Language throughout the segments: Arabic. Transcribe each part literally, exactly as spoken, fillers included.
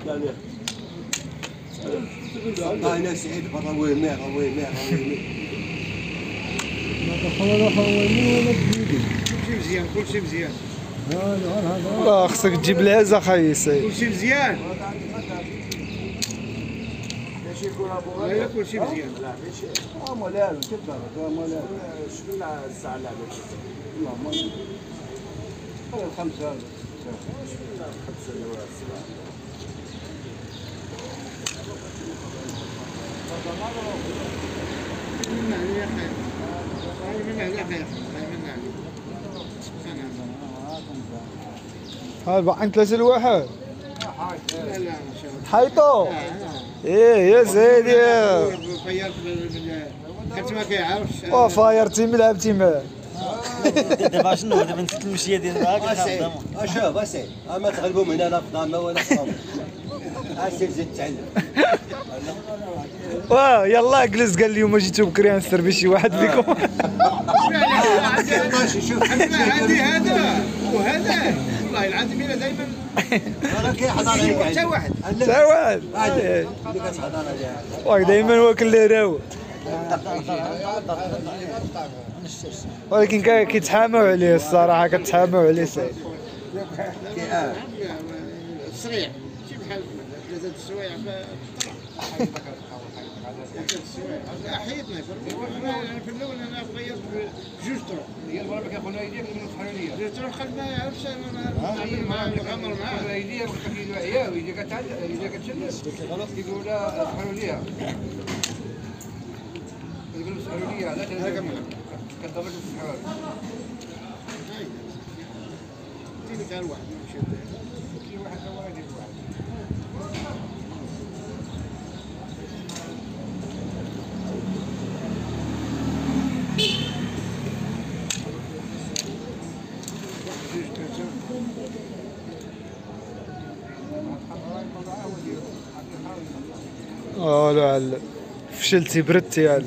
انا سعيد برا ويمي راه ويمي راه ويمي ما تخلوا خويني ولا تزيدي كلشي مزيان كلشي مزيان لا خصك تجيب العزة خاي سيد. كلشي مزيان لا كلشي مزيان لا ماشي اه مولانا كبر اه مولانا شكون الساعه لا ماشي لا ما الخمسه هذا خمسه ولا سبعه هذا باقي ثلاثة الواحد لا لا حيطو. ايه يا سيدي فيرت كنت ما كيعرفش وفايرتي من لعبتي معاه. دابا شنو دابا نسيت المشيه ديالنا كنخدم. اشوف اسير ما تغلبوا من هنا في ضامه ولا في ضامه اسير زيد تعلم. واه يلا جلس قال اليوم جيتو بكري نسربي شي واحد فيكم. شوف عندي هذا وهذا والله العظيم انا دائما راه كيحضر عليك حتى واحد حتى واحد اللي كتحضر عليها واك دايما واكل اللي راهو. ولكن كيتحاموا عليه الصراحه كتحاموا عليه سعيد. الصغير شي بحال ثلاثه السوايع حيدنا في الاول انا غيرت بجوج طرق هي المره ما كياخذوا ايديك من الحريه جوج طرق خل ما يعرفش انا مع الغمر معاه ايديك كيدوا عيا ويديك كتعد ايديك كتشد غلط كيقولوا لا اسحروا ليها يقولوا اسحروا ليها لا كتضربك بالسحر تيجي كان واحد يمشي كي واحد هو يدير واحد اه لا فشلتي بردتي عاد.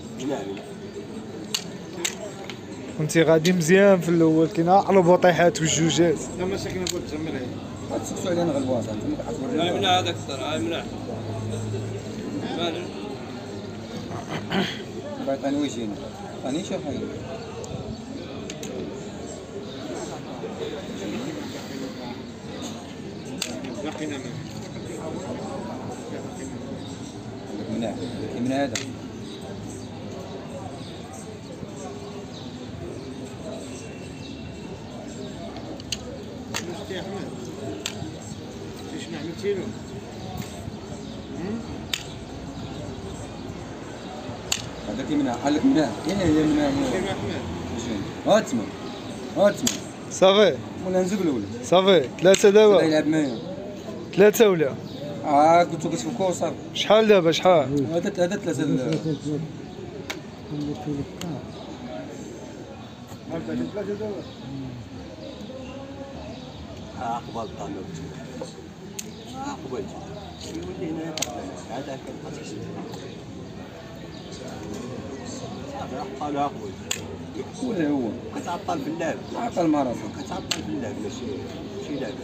كنتي غادي مزيان في الاول كاين عقلو بطيحات والجوجات. لما ساكنه فوق تزمر هذه تسقسوا علينا غلواص انتم كتعرفوا هاي منها هذاك الصراحه هاي منها مالك باغي ويجينا ثاني شي حاجه باقينا منها من هذا يا احمد شنو عملتي له؟ هذاك منها قال منها هي هي منها يا احمد ها تما ها تما صافي ولا نزقلوا ولا صافي ثلاثة دابا يلعب معايا ثلاثة ولا اه كنتو كتفكوا صافي شحال دابا شحال؟ هذا هذا ثلاثة ها قبل طالب ها قبل يولي هنا هذا كان هذا قال اخوي ولا هو كتعطل باللعب عطل المرض كتعطل باللعب ماشي ماشي لعب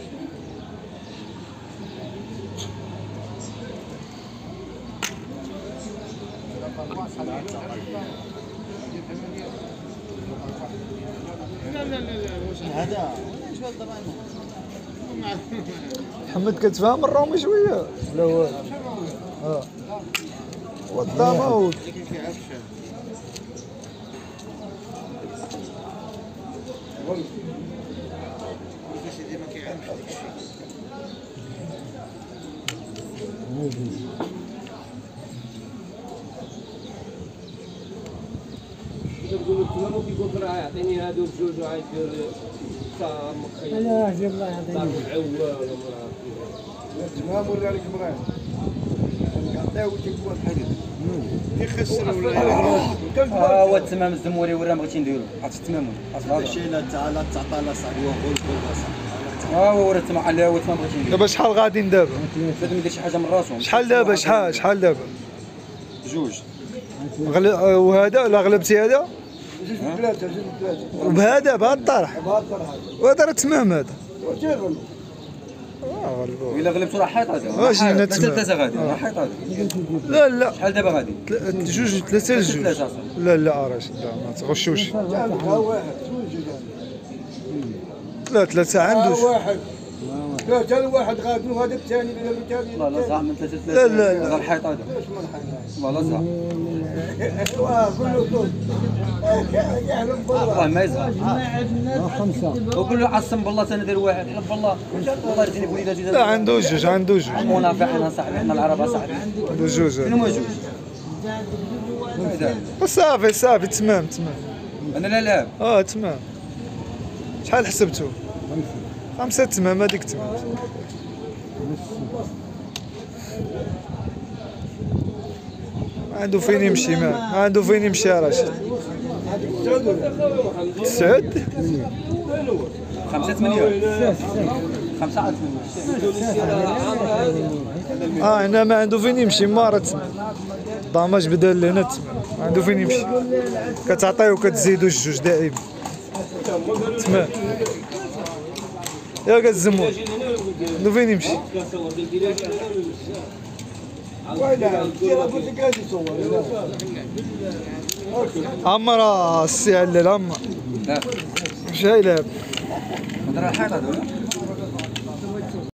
لا لا لا لا هذا محمد كتفهم الرومي شويه لا والو اه والضماوت سيدي ما كيعرفش داك الشيء تقول لك كيقول راه يعطيني هادو بجوج وغايدير صار مخيل لا جيب الله يعطيني صار معول ولا تمام ولا عليك مراه نعطيو تيكون الحديد كيخسر ولا ها هو التمام الزموري ولا بغيتي نديرو عرفت التمام ماشي لا تعالى تعطى لا صاحبي وقول قول صاحبي ها هو ورا التمام على هو التمام بغيتي نديرو دابا شحال غاديين دابا؟ لازم يدير شي حاجه من راسهم شحال دابا شحال شحال دابا؟ جوج غل... وهذا لا غلبتي هذا؟ جوج ثلاثة جوج ثلاثة وبهذا بهذا الطرح بهذا الطرح وهذا راه تمام هذا اه غلبوه. الا غلبتو راه حيط هذا. واش جينا تما؟ ثلاثة غادي راه حيط هذا. لا لا شحال دابا غادي؟ تل- جوج ثلاثة لجوج. ثلاثة. لا لا راشد لا ما تغشوش. لا ثلاثة عندوش. واحد ثلاثة لواحد غادي وهذا الثاني اللي الثاني لا لا زعما من ثلاثة لا ثلاثة. لا لا. غير الحيط هذا. والله زعما. والله ما يزعل. خمسة. وقول له عصم بالله سندير واحد حلف بالله والله يجيني بوليداتي لا عنده جوج عنده جوج. منافع انا صاحبي حنا العرب صاحبي عنده جوج. شنو ما جوج صافي صافي تمام تمام. انا لا لا اه تمام. شحال حسبتو؟ خمسة تمام هذيك تمام. ما عنده فين يمشي ما, ما عنده فين يمشي يا راشد. تسعود؟ خمسة ثمانية خمسة عاد اه هنا ما عنده فين يمشي مارت ضامج بدل هنا تما ما عنده فين يمشي كتعطيو كتزيدو الجوج دائما تمام. يا كتزمون عنده فين يمشي. عمر السي علال عمر لا شايلها هذا الحيط هذا